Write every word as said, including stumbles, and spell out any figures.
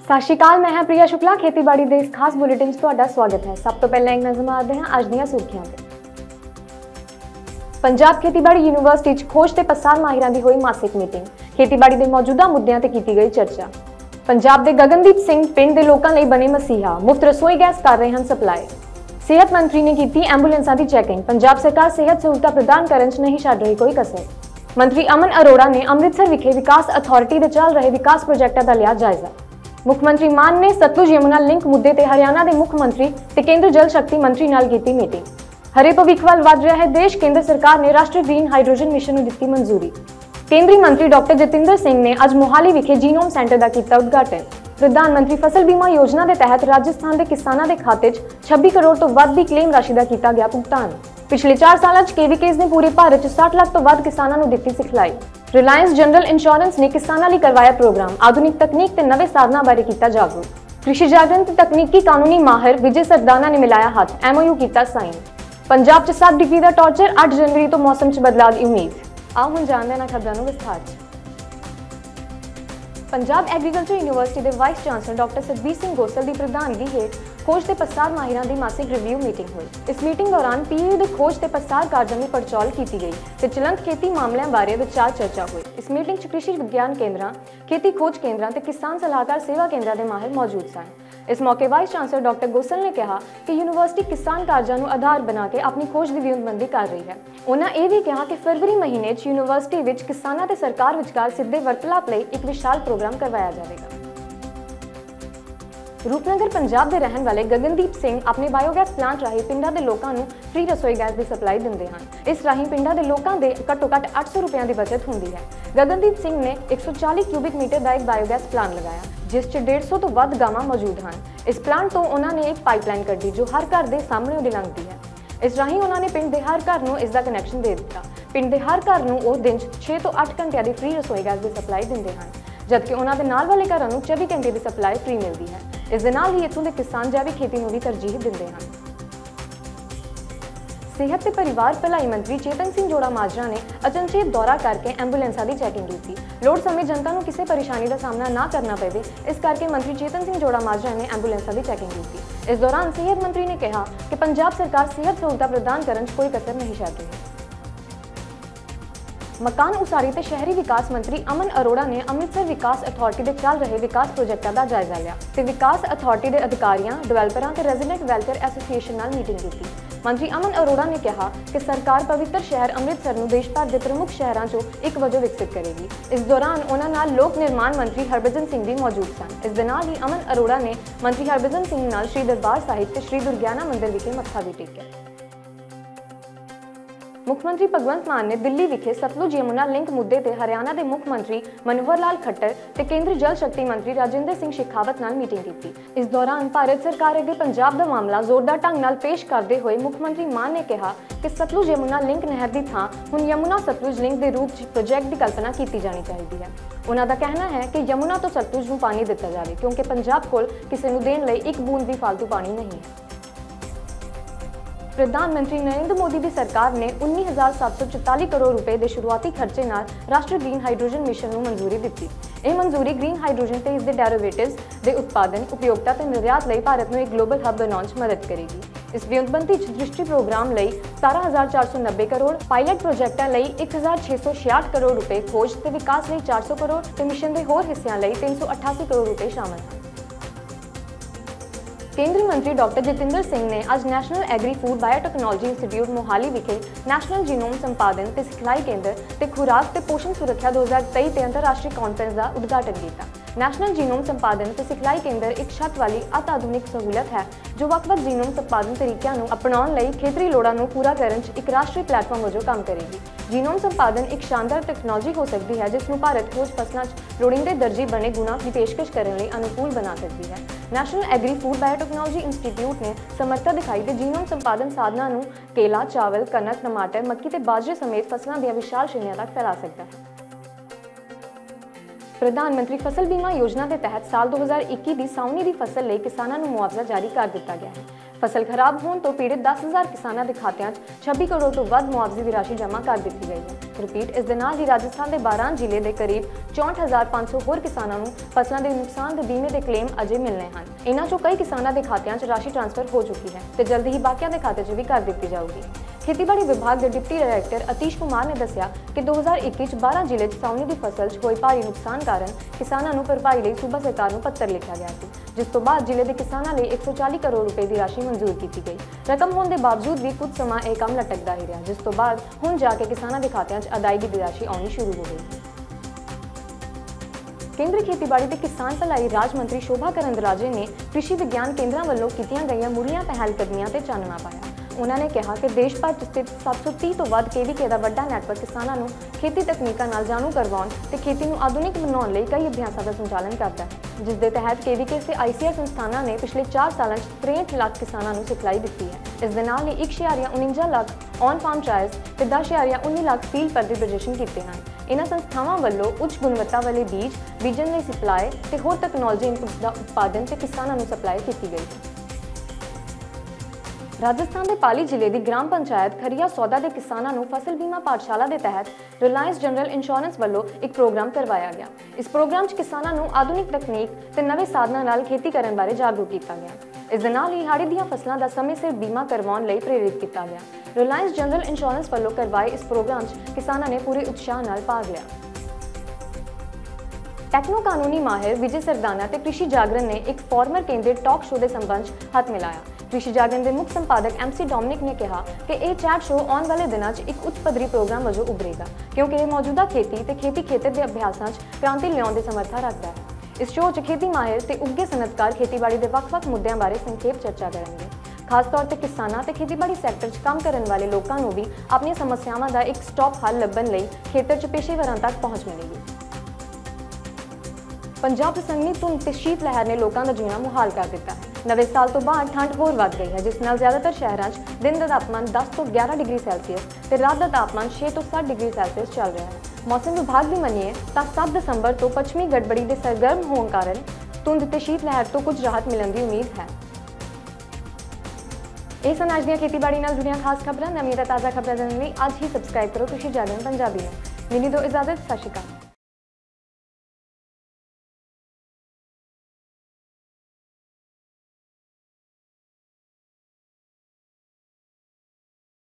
ਸਤਿ ਸ਼੍ਰੀ ਅਕਾਲ, मैं प्रिया शुक्ला। खेतीबाड़ी ਦੇ ਇਸ ਖਾਸ ਬੁਲੇਟਿਨ 'ਚ ਤੁਹਾਡਾ ਸਵਾਗਤ ਹੈ। ਸਭ ਤੋਂ ਪਹਿਲਾਂ ਇੱਕ ਨਜ਼ਰ ਮਾਰਦੇ ਹਾਂ ਅੱਜ ਦੀਆਂ ਸੁਰਖੀਆਂ ਤੇ। ਪੰਜਾਬ ਖੇਤੀਬਾੜੀ ਯੂਨੀਵਰਸਿਟੀ 'ਚ ਖੋਜ ਤੇ ਪਸਾਰ ਮਾਹਿਰਾਂ ਦੀ ਹੋਈ ਮਾਸਿਕ ਮੀਟਿੰਗ। ਖੇਤੀਬਾੜੀ ਦੇ ਮੌਜੂਦਾ ਮੁੱਦਿਆਂ ਤੇ ਕੀਤੀ ਗਈ ਚਰਚਾ। ਪੰਜਾਬ ਦੇ ਗਗਨਦੀਪ ਸਿੰਘ ਪਿੰਡ ਦੇ ਲੋਕਾਂ ਲਈ ਬਣੇ ਮਸੀਹਾ, ਮੁਫਤ ਰਸੋਈ ਗੈਸ ਕਰ ਰਹੇ ਹਨ ਸਪਲਾਈ। ਸਿਹਤ ਮੰਤਰੀ ਨੇ ਕੀਤੀ ਐਂਬੂਲੈਂਸਾਂ ਦੀ ਚੈਕਿੰਗ। ਪੰਜਾਬ ਸਰਕਾਰ ਸਿਹਤ ਸਹੂਲਤਾਂ ਪ੍ਰਦਾਨ ਕਰਨ 'ਚ ਨਹੀਂ ਛੱਡ ਰਹੀ ਕੋਈ ਕਸਰ। ਮੰਤਰੀ ਅਮਨ ਅਰੋੜਾ ਨੇ ਅੰਮ੍ਰਿਤਸਰ ਵਿਖੇ ਵਿਕਾਸ ਅਥਾਰਟੀ ਦੇ ਚੱਲ ਰਹੇ ਵਿਕਾਸ ਪ੍ਰੋਜੈਕਟਾਂ ਦਾ ਲਿਆ ਜਾਇਜ਼ਾ। ਮੁੱਖ ਮੰਤਰੀ ਮਾਨ ਨੇ ਸਤਲੁਜ ਯਮੁਨਾ ਲਿੰਕ ਮੁੱਦੇ ਤੇ ਹਰਿਆਣਾ ਦੇ ਮੁੱਖ ਮੰਤਰੀ ਤੇ ਕੇਂਦਰ ਜਲ ਸ਼ਕਤੀ ਮੰਤਰੀ ਨਾਲ ਕੀਤੀ ਮੀਟਿੰਗ। ਹਰੇ ਭਵਿੱਖ ਵੱਲ ਵਧ ਰਿਹਾ ਹੈ ਦੇਸ਼, ਕੇਂਦਰ ਸਰਕਾਰ ਨੇ ਰਾਸ਼ਟਰੀ ਗ੍ਰੀਨ ਹਾਈਡਰੋਜਨ ਮਿਸ਼ਨ ਨੂੰ ਦਿੱਤੀ ਮਨਜ਼ੂਰੀ। ਕੇਂਦਰੀ ਮੰਤਰੀ ਡਾਕਟਰ ਜਤਿੰਦਰ ਸਿੰਘ ਨੇ ਅੱਜ ਮੋਹਾਲੀ ਵਿਖੇ ਜੀਨੋਮ ਸੈਂਟਰ ਦਾ ਕੀਤਾ ਉਦਘਾਟਨ। ਪ੍ਰਧਾਨ ਮੰਤਰੀ ਫਸਲ ਬੀਮਾ ਯੋਜਨਾ ਦੇ ਤਹਿਤ ਰਾਜਸਥਾਨ ਦੇ ਕਿਸਾਨਾਂ ਦੇ ਖਾਤੇ 'ਚ ਛੱਬੀ ਕਰੋੜ ਤੋਂ ਵੱਧ ਦੀ ਕਲੇਮ ਰਾਸ਼ੀ ਦਾ ਕੀਤਾ ਗਿਆ ਭੁਗਤਾਨ। ਪਿਛਲੇ ਚਾਰ ਸਾਲਾਂ 'ਚ ਕੇਵੀਕੇਸ ਨੇ ਪੂਰੇ ਭਾਰਤ 'ਚ ਸੱਠ ਲੱਖ ਤੋਂ ਵੱਧ ਕਿਸਾਨਾਂ ਨੂੰ ਦਿੱਤੀ ਸਿਖਲਾਈ। ਰਿਲਾਇੰਸ ਜਨਰਲ ਇੰਸ਼ੋਰੈਂਸ ਨੇ ਕਿਸਾਨਾਂ ਲਈ ਕਰਵਾਇਆ ਪ੍ਰੋਗਰਾਮ। ਆਧੁਨਿਕ ਤਕਨੀਕ ਤੇ ਨਵੇਂ ਸਾਧਨਾਂ ਬਾਰੇ ਕੀਤਾ ਜਾਗਰੂਕ। ਕ੍ਰਿਸ਼ੀ ਜਾਗਰਣ ਤੇ ਤਕਨੀਕੀ ਕਾਨੂੰਨੀ ਮਾਹਿਰ ਵਿਜੇ ਸਰਦਾਨਾ ਨੇ ਮਿਲਾਇਆ ਹੱਥ, ਐਮਓਯੂ ਕੀਤਾ ਸਾਈਨ। ਪੰਜਾਬ 'ਚ ਸੱਤ ਡਿਗਰੀ ਦਾ ਟੌਰਚਰ, ਅੱਠ ਜਨਵਰੀ ਤੋਂ ਮੌਸਮ 'ਚ ਬਦਲਾਅ ਦੀ ਉਮੀਦ। ਆਓ ਹੁਣ ਜਾਣਦੇ ਹਾਂ ਖਬਰਾਂ ਨੂੰ ਵਿਸਥਾਰ 'ਚ। ਪੰਜਾਬ ਐਗਰੀਕਲਚਰ ਯੂਨੀਵਰਸਿਟੀ ਦੇ vice chancellor doctor Satbir Singh Gosal ਦੀ ਪ੍ਰਧਾਨਗੀ ਹੇਠ ਖੋਜ ਤੇ ਪਸਾਰ ਮਾਹਿਰਾਂ ਦੀ ਮਾਸਿਕ ਰਿਵਿਊ ਮੀਟਿੰਗ ਹੋਈ। ਇਸ ਮੀਟਿੰਗ ਦੌਰਾਨ ਪੀਯੂ ਦੇ ਖੋਜ ਤੇ ਪਸਾਰ ਕਾਰਜਾਂ ਦੀ ਪੜਚੋਲ ਕੀਤੀ ਗਈ ਤੇ ਚਲੰਤ ਖੇਤੀ ਮਾਮਲਿਆਂ ਬਾਰੇ ਵਿਚਾਰ ਚਰਚਾ ਹੋਈ। ਇਸ ਮੀਟਿੰਗ 'ਚ ਕ੍ਰਿਸ਼ੀ ਵਿਗਿਆਨ ਕੇਂਦਰਾਂ, ਖੇਤੀ ਖੋਜ ਕੇਂਦਰਾਂ ਤੇ ਕਿਸਾਨ ਸਲਾਹਕਾਰ ਸੇਵਾ ਕੇਂਦਰਾਂ ਦੇ ਮਾਹਿਰ ਮੌਜੂਦ ਸਨ। ਇਸ ਮੌਕੇ ਵਾਈਸ ਚਾਂਸਲਰ ਡਾਕਟਰ ਗੋਸਲ ਨੇ ਕਿਹਾ ਕਿ ਯੂਨੀਵਰਸਿਟੀ ਕਿਸਾਨ ਕਾਰਜਾਂ ਨੂੰ ਆਧਾਰ ਬਣਾ ਕੇ ਆਪਣੀ ਖੋਜ ਦੀ ਵਿਉਂਤਬੰਦੀ ਕਰ ਰਹੀ ਹੈ। ਉਹਨਾਂ ਇਹ ਵੀ ਕਿਹਾ ਕਿ ਫਰਵਰੀ ਮਹੀਨੇ 'ਚ ਯੂਨੀਵਰਸਿਟੀ ਵਿੱਚ ਕਿਸਾਨਾਂ ਤੇ ਸਰਕਾਰ ਵਿਚਕਾਰ ਸਿੱਧੇ ਵਾਰਤਾਲਾਪ ਲਈ ਇੱਕ ਵਿਸ਼ਾਲ ਪ੍ਰੋਗਰਾਮ ਕਰਵਾਇਆ ਜਾਵੇਗਾ। ਰੂਪਨਗਰ ਪੰਜਾਬ ਦੇ ਰਹਿਣ ਵਾਲੇ ਗਗਨਦੀਪ ਸਿੰਘ ਆਪਣੇ ਬਾਇਓਗੈਸ ਪਲਾਂਟ ਰਾਹੀਂ ਪਿੰਡਾਂ ਦੇ ਲੋਕਾਂ ਨੂੰ ਫ੍ਰੀ ਰਸੋਈ ਗੈਸ ਦੀ ਸਪਲਾਈ ਦਿੰਦੇ ਹਨ। ਇਸ ਰਾਹੀਂ ਪਿੰਡਾਂ ਦੇ ਲੋਕਾਂ ਦੇ ਘੱਟੋ ਘੱਟ ਅੱਠ ਸੌ ਰੁਪਏ ਦੀ ਬਚਤ ਹੁੰਦੀ ਹੈ। ਗਗਨਦੀਪ ਸਿੰਘ ਨੇ ਇੱਕ ਸੌ ਚਾਲੀ ਕਿਊਬਿਕ ਮੀਟਰ ਦਾ ਇੱਕ ਬਾਇਓਗੈਸ ਪਲਾਂਟ ਲਗਾਇਆ, ਜਿਸ 'ਚ ਡੇਢ ਸੌ ਤੋਂ ਵੱਧ ਗਾਵਾਂ ਮੌਜੂਦ ਹਨ। ਇਸ ਪਲਾਂਟ ਤੋਂ ਉਹਨਾਂ ਨੇ ਇੱਕ ਪਾਈਪਲਾਈਨ ਕੱਢੀ ਜੋ ਹਰ ਘਰ ਦੇ ਸਾਹਮਣੇ ਦੀ ਲੰਘਦੀ ਹੈ। ਇਸ ਰਾਹੀਂ ਉਹਨਾਂ ਨੇ ਪਿੰਡ ਦੇ ਹਰ ਘਰ ਨੂੰ ਇਸ ਦਾ ਕਨੈਕਸ਼ਨ ਦੇ ਦਿੱਤਾ। ਪਿੰਡ ਦੇ ਹਰ ਘਰ ਨੂੰ ਉਹ ਦਿਨ 'ਚ ਛੇ ਤੋਂ ਅੱਠ ਘੰਟਿਆਂ ਦੀ ਫ੍ਰੀ ਰਸੋਈ ਗੈਸ ਦੀ ਸਪਲਾਈ ਦਿੰਦੇ ਹਨ, ਜਦਕਿ ਉਹਨਾਂ ਦੇ ਨਾਲ ਵਾਲੇ ਘਰਾਂ ਨੂੰ ਚੌਵੀ ਘੰਟੇ ਦੀ ਸਪਲਾਈ ਫ੍ਰੀ ਮਿਲਦੀ ਹੈ। ਇਸ ਦੇ ਨਾਲ ਹੀ ਇੱਥੋਂ ਦੇ ਕਿਸਾਨ ਜੈਵਿਕ ਖੇਤੀ ਨੂੰ ਵੀ ਤਰਜੀਹ ਦਿੰਦੇ ਹਨ। ਸਿਹਤ ਤੇ ਪਰਿਵਾਰ ਭਲਾਈ ਮੰਤਰੀ ਚੇਤਨ ਸਿੰਘ ਜੋੜਾ ਮਾਜਰਾ ਨੇ ਅਚਨਚੇਤ ਦੌਰਾ ਕਰਕੇ ਐਂਬੂਲੈਂਸਾਂ ਦੀ ਚੈਕਿੰਗ ਕੀਤੀ। ਲੋੜ ਸਮੇਂ ਜਨਤਾ ਨੂੰ ਕਿਸੇ ਪਰੇਸ਼ਾਨੀ ਦਾ ਸਾਹਮਣਾ ਨਾ ਕਰਨਾ ਪਵੇ, ਇਸ ਕਰਕੇ ਮੰਤਰੀ ਚੇਤਨ ਸਿੰਘ ਜੋੜਾ ਮਾਜਰਾ ਨੇ ਐਂਬੂਲੈਂਸਾਂ ਦੀ ਚੈਕਿੰਗ ਕੀਤੀ। ਇਸ ਦੌਰਾਨ ਸਿਹਤ ਮੰਤਰੀ ਨੇ ਕਿਹਾ ਕਿ ਪੰਜਾਬ ਸਰਕਾਰ ਸਿਹਤ ਸਹੂਲਤਾਂ ਪ੍ਰਦਾਨ ਕਰਨ 'ਚ ਕੋਈ ਕਸਰ ਨਹੀਂ ਛੱਡ ਰਹੀ। ਮਕਾਨ ਉਸਾਰੀ ਤੇ ਸ਼ਹਿਰੀ ਵਿਕਾਸ ਮੰਤਰੀ ਅਮਨ ਅਰੋੜਾ ਨੇ ਅੰਮ੍ਰਿਤਸਰ ਵਿਕਾਸ ਅਥਾਰਟੀ ਦੇ ਚੱਲ ਰਹੇ ਵਿਕਾਸ ਪ੍ਰੋਜੈਕਟਾਂ ਦਾ ਜਾਇਜ਼ਾ ਲਿਆ ਤੇ ਵਿਕਾਸ ਅਥਾਰਟੀ ਦੇ ਅਧਿਕਾਰੀਆਂ, ਡਿਵੈਲਪਰਾਂ ਤੇ ਰੈਜ਼ੀਡੈਂਟ ਵੈਲਫੇਅਰ ਐਸੋਸੀਏਸ਼ਨ ਨਾਲ ਮੀਟਿੰਗ ਕੀਤੀ। ਮੰਤਰੀ ਅਮਨ ਅਰੋੜਾ ਨੇ ਕਿਹਾ ਕਿ ਸਰਕਾਰ ਪਵਿੱਤਰ ਸ਼ਹਿਰ ਅੰਮ੍ਰਿਤਸਰ ਨੂੰ ਦੇਸ਼ ਭਰ ਦੇ ਪ੍ਰਮੁੱਖ ਸ਼ਹਿਰਾਂ 'ਚੋਂ ਇੱਕ ਵਜੋਂ ਵਿਕਸਿਤ ਕਰੇਗੀ। ਇਸ ਦੌਰਾਨ ਉਹਨਾਂ ਨਾਲ ਲੋਕ ਨਿਰਮਾਣ ਮੰਤਰੀ ਹਰਭਜਨ ਸਿੰਘ ਵੀ ਮੌਜੂਦ ਸਨ। ਇਸ ਦੇ ਨਾਲ ਹੀ ਅਮਨ ਅਰੋੜਾ ਨੇ ਮੰਤਰੀ ਹਰਭਜਨ ਸਿੰਘ ਨਾਲ ਸ਼੍ਰੀ ਦਰਬਾਰ ਸਾਹਿਬ ਤੇ ਸ਼੍ਰੀ ਦੁਰਗਿਆਨਾ ਮੰਦਿਰ ਵਿਖੇ ਮੱਥਾ ਵੀ ਟੇਕਿਆ। ਮੁੱਖ ਮੰਤਰੀ ਭਗਵੰਤ ਮਾਨ ਨੇ ਦਿੱਲੀ ਵਿਖੇ ਸਤਲੁਜ ਯਮੁਨਾ ਲਿੰਕ ਮੁੱਦੇ ਤੇ ਹਰਿਆਣਾ ਦੇ ਮੁੱਖ ਮੰਤਰੀ ਮਨੋਹਰ ਲਾਲ ਖੱਟਰ ਤੇ ਕੇਂਦਰੀ ਜਲ ਸ਼ਕਤੀ ਮੰਤਰੀ ਰਾਜਿੰਦਰ ਸਿੰਘ ਸ਼ੇਖਾਵਤ ਨਾਲ ਮੀਟਿੰਗ ਕੀਤੀ। ਇਸ ਦੌਰਾਨ ਭਾਰਤ ਸਰਕਾਰ ਅੱਗੇ ਪੰਜਾਬ ਦਾ ਮਾਮਲਾ ਜ਼ੋਰਦਾਰ ਢੰਗ ਨਾਲ ਪੇਸ਼ ਕਰਦੇ ਹੋਏ ਮੁੱਖ ਮੰਤਰੀ ਮਾਨ ਨੇ ਕਿਹਾ ਕਿ ਸਤਲੁਜ ਯਮੁਨਾ ਲਿੰਕ ਨਹਿਰ ਦੀ ਥਾਂ ਹੁਣ ਯਮੁਨਾ ਸਤਲੁਜ ਲਿੰਕ ਦੇ ਰੂਪ 'ਚ ਪ੍ਰੋਜੈਕਟ ਦੀ ਕਲਪਨਾ ਕੀਤੀ ਜਾਣੀ ਚਾਹੀਦੀ ਹੈ। ਉਹਨਾਂ ਦਾ ਕਹਿਣਾ ਹੈ ਕਿ ਯਮੁਨਾ ਤੋਂ ਸਤਲੁਜ ਨੂੰ ਪਾਣੀ ਦਿੱਤਾ ਜਾਵੇ, ਕਿਉਂਕਿ ਪੰਜਾਬ ਕੋਲ ਕਿਸੇ ਨੂੰ ਦੇਣ ਲਈ ਇੱਕ ਬੂੰਦ ਵੀ ਫालतू ਪਾਣੀ ਨਹੀਂ ਹੈ। ਪ੍ਰਧਾਨ ਮੰਤਰੀ ਨਰਿੰਦਰ ਮੋਦੀ ਦੀ ਸਰਕਾਰ ਨੇ ਉੱਨੀ ਹਜ਼ਾਰ ਸੱਤ ਸੌ ਚੁਤਾਲੀ ਕਰੋੜ ਰੁਪਏ ਦੇ ਸ਼ੁਰੂਆਤੀ ਖਰਚੇ ਨਾਲ ਰਾਸ਼ਟਰੀ ਗ੍ਰੀਨ ਹਾਈਡਰੋਜਨ ਮਿਸ਼ਨ ਨੂੰ ਮਨਜ਼ੂਰੀ ਦਿੱਤੀ। ਇਹ ਮਨਜ਼ੂਰੀ ਗ੍ਰੀਨ ਹਾਈਡਰੋਜਨ ਤੇ ਇਸ ਦੇ ਡੈਰੀਵੇਟਿਵਸ ਦੇ ਉਤਪਾਦਨ, ਉਪਯੋਗਤਾ ਤੇ ਨਿਰਯਾਤ ਲਈ ਭਾਰਤ ਨੂੰ ਇੱਕ ਗਲੋਬਲ ਹੱਬ ਬਣਾਉਣ 'ਚ ਮਦਦ ਕਰੇਗੀ। ਇਸ ਵਿਉਂਤਬੰਦੀ 'ਚ ਦ੍ਰਿਸ਼ਟੀ ਪ੍ਰੋਗਰਾਮ ਲਈ ਸਤਾਰਾਂ ਹਜ਼ਾਰ ਚਾਰ ਸੌ ਨੱਬੇ ਕਰੋੜ, ਪਾਇਲਟ ਪ੍ਰੋਜੈਕਟਾਂ ਲਈ ਇੱਕ ਹਜ਼ਾਰ ਛੇ ਸੌ ਛਿਆਹਠ ਕਰੋੜ ਰੁਪਏ, ਖੋਜ ਤੇ ਵਿਕਾਸ ਲਈ ਚਾਰ ਸੌ ਕਰੋੜ ਤੇ ਮਿਸ਼ਨ ਦੇ ਹੋਰ ਹਿੱਸਿਆਂ ਲਈ ਤਿੰਨ ਸੌ ਅਠਾਸੀ ਕਰੋੜ ਰੁਪਏ ਸ਼ਾਮਲ ਹਨ। ਕੇਂਦਰੀ ਮੰਤਰੀ ਡਾਕਟਰ ਜਤਿੰਦਰ ਸਿੰਘ ਨੇ ਅੱਜ national agri food biotechnology institute Mohali ਵਿਖੇ ਨੈਸ਼ਨਲ ਜੀਨੋਮ ਸੰਪਾਦਨ ਤੇ ਸਿਖਲਾਈ ਕੇਂਦਰ ਤੇ ਖੁਰਾਕ ਤੇ ਪੋਸ਼ਣ ਸੁਰੱਖਿਆ ਦੋ ਹਜ਼ਾਰ ਤੇਈ ਤੇ ਅੰਤਰਰਾਸ਼ਟਰੀ ਕਾਨਫਰੰਸ ਦਾ ਉਦਘਾਟਨ ਕੀਤਾ। ਨੈਸ਼ਨਲ ਜੀਨੋਮ ਸੰਪਾਦਨ ਤੇ ਸਿਖਲਾਈ ਕੇਂਦਰ ਇੱਕ ਛੱਤ ਵਾਲੀ ਅਤ ਆਧੁਨਿਕ ਸਹੂਲਤ ਹੈ ਜੋ ਵੱਖ-ਵੱਖ ਜੀਨੋਮ ਸੰਪਾਦਨ ਤਰੀਕਿਆਂ ਨੂੰ ਅਪਣਾਉਣ ਲਈ ਖੇਤਰੀ ਲੋੜਾਂ ਨੂੰ ਪੂਰਾ ਕਰਨ 'ਚ ਇੱਕ ਰਾਸ਼ਟਰੀ ਪਲੇਟਫਾਰਮ ਵਜੋਂ ਕੰਮ ਕਰੇਗੀ। ਜੀਨੋਮ ਸੰਪਾਦਨ ਇੱਕ ਸ਼ਾਨਦਾਰ ਟੈਕਨੋਲੋਜੀ ਹੋ ਸਕਦੀ ਹੈ ਜਿਸ ਨੂੰ ਭਾਰਤ ਖੋਜ ਫਸਲਾਂ 'ਚ ਲੋੜੀਂਦੇ ਦਰਜੀ ਬਣੇ ਗੁਣਾਂ ਦੀ ਪੇਸ਼ਕਸ਼ ਕਰਨ ਲਈ ਅਨੁਕੂਲ ਬਣਾ ਸਕਦੀ ਹੈ। National agri food biotechnology institute ਨੇ ਸਮਰੱਥਾ ਦਿਖਾਈ ਤੇ ਜੀਨੋਮ ਸੰਪਾਦਨ ਸਾਧਨਾਂ ਨੂੰ ਕੇਲਾ, ਚਾਵਲ, ਕਣਕ, ਟਮਾਟਰ, ਮੱਕੀ ਤੇ ਬਾਜਰੇ ਸਮੇਤ ਫਸਲਾਂ ਦੀਆਂ ਵਿਸ਼ਾਲ ਸ਼੍ਰੇਣੀਆਂ ਤੱਕ ਫੈਲਾ ਸਕਦਾ ਹੈ। ਪ੍ਰਧਾਨ ਮੰਤਰੀ ਫਸਲ ਬੀਮਾ ਯੋਜਨਾ ਦੇ ਤਹਿਤ ਸਾਲ ਦੋ ਹਜ਼ਾਰ ਇੱਕੀ ਦੀ ਸਾਉਣੀ ਦੀ ਫਸਲ ਲਈ ਕਿਸਾਨਾਂ ਨੂੰ ਮੁਆਵਜ਼ਾ ਜਾਰੀ ਕਰ ਦਿੱਤਾ ਗਿਆ ਹੈ। फसल खराब होने तो पीड़ित दस हज़ार किसानों के खात्यां छब्बी करोड़ तो वध मुआवजे की राशि जमा कर दी गई है। रिपीट इस दे नाल ही राजस्थान के बारह जिले के करीब चौंठ हज़ार पाँच सौ होर किसानों को फसलों के नुकसान के बीमे के क्लेम अजे मिलने हैं। इन्हां चों कई किसानों के खात्यां राशि ट्रांसफर हो चुकी है तो जल्द ही बाकियों के खाते भी कर दी जाएगी। खेतीबाड़ी विभाग के डिप्टी डायरैक्टर अतीश कुमार ने दस्सिया कि दो हज़ार इक्की बारह जिले सावनी की फसल च होए भारी नुकसान कारण किसानों को भरपाई लिए सूबा सरकार को पत्र लिखा गया था, जिस तो बाद जिले के किसानों लिए एक सौ चालीस करोड़ रुपए की राशि मंजूर की गई। रकम होने के बावजूद भी कुछ समा यह काम लटकता ही रहा, जिस तो बाद हुण जाके किसानों के खात्यां च अदायगी की राशि आनी शुरू हो गई। केंद्रीय खेतीबाड़ी के किसान भलाई राज मंत्री शोभा करंदराजे ने कृषि विज्ञान केंद्रों वालों कीतियां गईयां मुड़ियां पहलकदमियां ते चानना पाया। उन्होंने कहा कि देश भर स्थित सात सौ तीस तो वध केवीके का वड्डा नैटवर्क किसानों को खेती तकनीकों नाल जाणू करवाउण ते खेती को आधुनिक बनाउण लई कई अभ्यासों का संचालन करता है, जिस दे तहत केवीके से आई सी आर संस्थानों ने पिछले चार सालों तिरसठ लाख किसानों को सिखलाई दी है। इस दे नाल ही एक शयारिया उनंजा लाख ऑन फार्म ट्रायल्स ते दस शयारिया उन्नी लाख फील्ड पर प्रदर्शन किए हैं। इन्हां संस्थावां वल्लों उच्च गुणवत्ता वाले बीज बीजन लई सप्लाई ते होर तकनोलॉजी इनपुट्स का उत्पादन ते किसानों को सप्लाई की गई है। राजस्थान के पाली जिले की ग्राम पंचायत खरिया सौदा के किसानों को फसल बीमा पाठशाला के तहत रिलायंस जनरल इंश्योरेंस वालों एक प्रोग्राम करवाया गया। इस प्रोग्राम च किसानों को आधुनिक तकनीक ते नवे साधनों नाल खेती करने बारे जागरूक किया गया। इस दे नाल ही हाड़ी दी फसलों का समय सिर बीमा करवाउण लई प्रेरित किया गया। रिलायंस जनरल इंश्योरेंस वालों करवाए इस प्रोग्राम च किसानों ने पूरे उत्साह नाल भाग लिया। टेक्नो कानूनी माहिर विजय सरदाना ते कृषि जागरण ने एक फॉर्मर केंद्रित टॉक शो के संबंध हाथ मिलाया। कृषि जागरण के मुख्य संपादक एम सी डोमिनिक ने कहा कि यह चैट शो आने वाले दिनों में एक उच्च पद्धरी प्रोग्राम वजों उभरेगा, क्योंकि यह मौजूदा खेती ते खेती खेतर के अभ्यासों क्रांति लियाउण की समर्था रखता है। इस शो च खेती माहिर ते उगे सनतकार खेतीबाड़ी के ਵੱਖ-ਵੱਖ मुद्दों बारे संखेप चर्चा करेंगे। खास तौर पर किसानों ते खेतीबाड़ी सैक्टर च काम करने वाले लोगों को भी अपनी समस्यावां का एक स्टॉप हल लभण लई खेतर च पेशेवरां तक पहुँच मिलेगी। पंजाब च संघनी धुंध ते शीत लहर ने लोगों का जीना मुहाल कर दिता है। नवे साल तो बाद ठंड होर वध गई है, जिस नाल ज़्यादातर शहरों में दिन का तापमान दस तो ग्यारह डिग्री सैल्सीयस ते रात का तापमान छे तो सात डिग्री सैल्सीयस चल रहा है। मौसम विभाग की मनीए तो सात दिसंबर तो पश्चिमी गड़बड़ी के सरगर्म होने कारण धुंध ते शीत लहर तो कुछ राहत मिलने की उम्मीद है। ये सन अज दी खेतीबाड़ी नाल जुड़ियां खास खबरां। नवीं ते ताज़ा खबरां जानने लई अज ही सबसक्राइब करो कृषि जागरण पंजाबी में। मिली दो इजाजत। सत श्री अकाल।